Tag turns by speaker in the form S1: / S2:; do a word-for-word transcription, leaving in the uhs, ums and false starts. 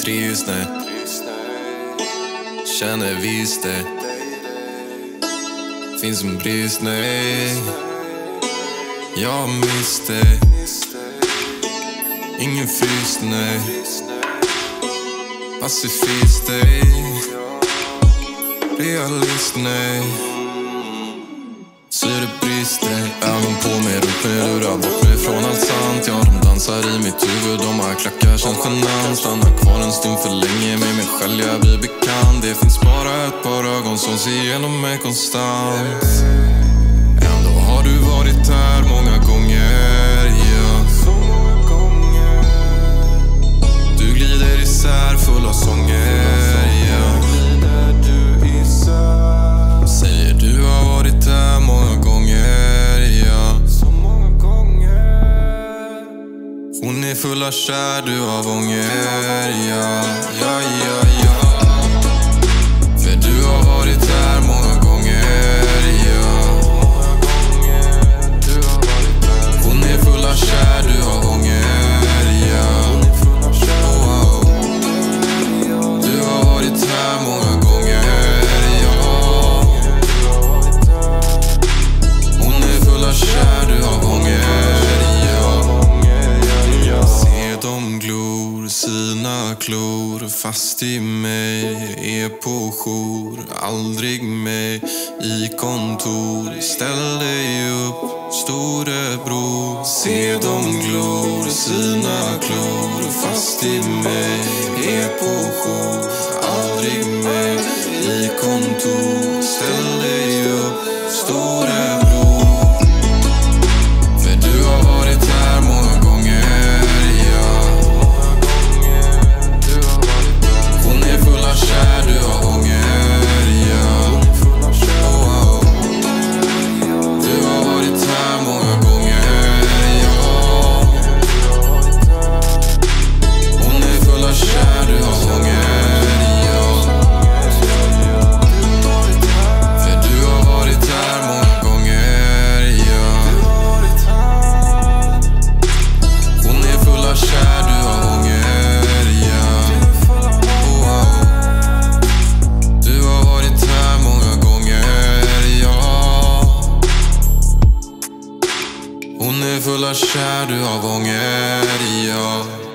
S1: trist, nej. Känner visst det finns en brist, nej. Jag missade dig. Ingen frist, nej. Pacifist, nej. Realist, nej. Så är det brister. Ögon på mig, upp med lurar bort mig från allt sant. Ja, de dansar i mitt huvud, de har klackar, känns genant. Stannar kvar en stund för länge med mig själv, jag blir bekant. Det finns bara ett par ögon som ser igenom mig konstant. Ändå har du varit här många gånger, ja. Du glider isär full av sånger, ja. Säger du har varit här många gånger, ja. Hon är full av kär, du har ånger, ja. Ja, ja, ja. För du har varit här många gånger, ja. Hon är full av kär, du har ånger, ja. Oh, oh. Du har varit här många gånger, ja. Hon är full av kär, du har ånger, ja. Se dem glor, sina klor fast i mig. Är på jour, aldrig mig i kontor. Ställ dig upp, storebror. Se dem glor, sina klor fast i mig. Är på jour, aldrig mig i kontor. Ställ dig upp, storebror. För du har varit här många gånger, ja. Hon är full av kär, du har ånger, ja. Oh, oh. Du har varit här många gånger, ja. Hon är full av kär, du har ånger, ja. För du har varit här många gånger, ja. Hon är full av kär, du har ånger, ja. Oh, oh. Du har varit här många gånger, ja. Hon är full av kär, du har ånger, ja.